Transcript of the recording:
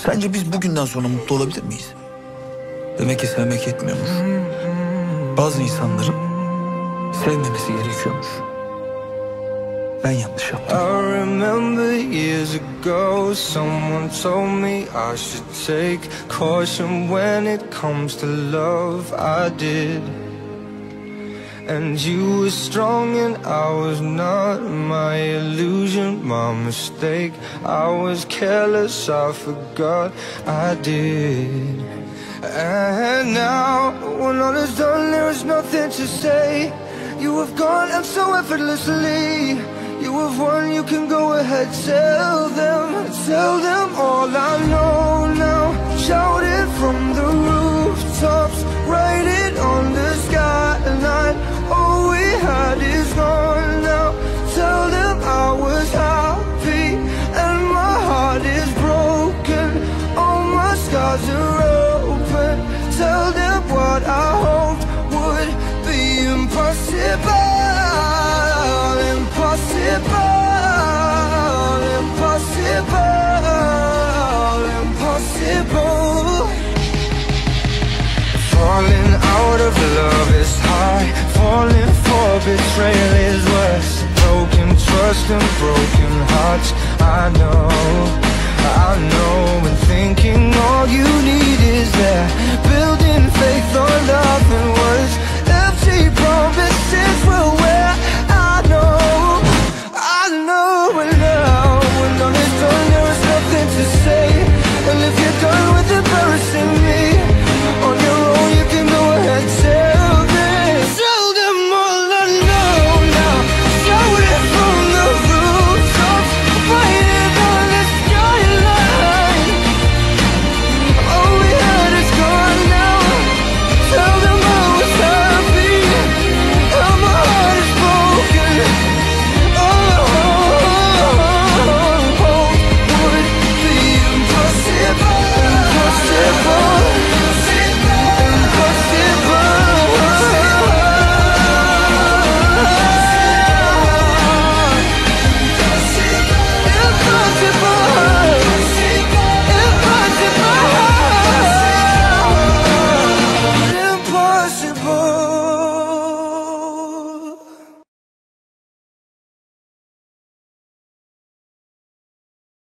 Sence biz bugünden sonra mutlu olabilir miyiz? Demek ki sevmek yetmiyormuş. Bazı insanların sevmemesi gerekiyormuş. Ben yanlış yaptım. I remember years ago someone told me I should take caution when it comes to love. I did. And you were strong and I was not. My illusion, my mistake. I was careless, I forgot I did. And now, when all is done, there is nothing to say. You have gone and so effortlessly. You have won, you can go ahead, tell them all I know now. Shout it from the rooftops, write it on the skyline. All we had is gone now. Tell them I was happy and my heart is broken. All my scars are open. Tell them what I hoped would be impossible. Impossible. Falling out of love is high. Falling for betrayal is worse. Broken trust and broken hearts, I know.